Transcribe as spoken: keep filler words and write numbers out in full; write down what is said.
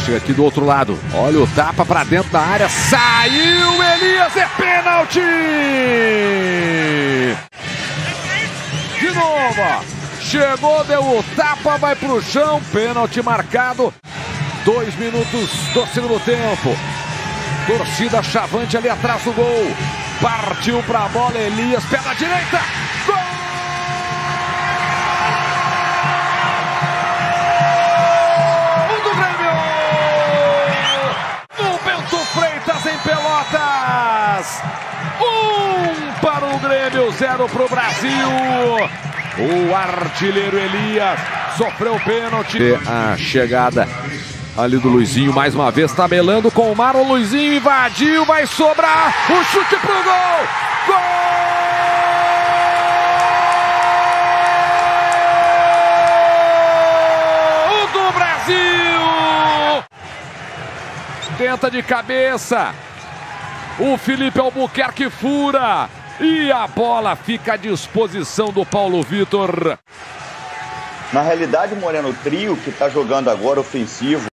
chega aqui do outro lado. Olha o tapa para dentro da área. Saiu Elias, é pênalti! De novo, ó. Chegou, deu o tapa, vai pro chão. Pênalti marcado. Dois minutos do segundo tempo. Torcida chavante ali atrás do gol. Partiu para a bola, Elias, pé na direita. Gol! Do Grêmio! No Bento Freitas, em Pelotas. Um para o Grêmio, zero para o Brasil. O artilheiro Elias sofreu pênalti. A chegada ali do Luizinho, mais uma vez, tabelando com o Mar. O Luizinho invadiu, vai sobrar. O chute pro gol. Gol do Brasil. Tenta de cabeça. O Felipe Albuquerque fura. E a bola fica à disposição do Paulo Vitor. Na realidade, Moreno, o trio que está jogando agora ofensivo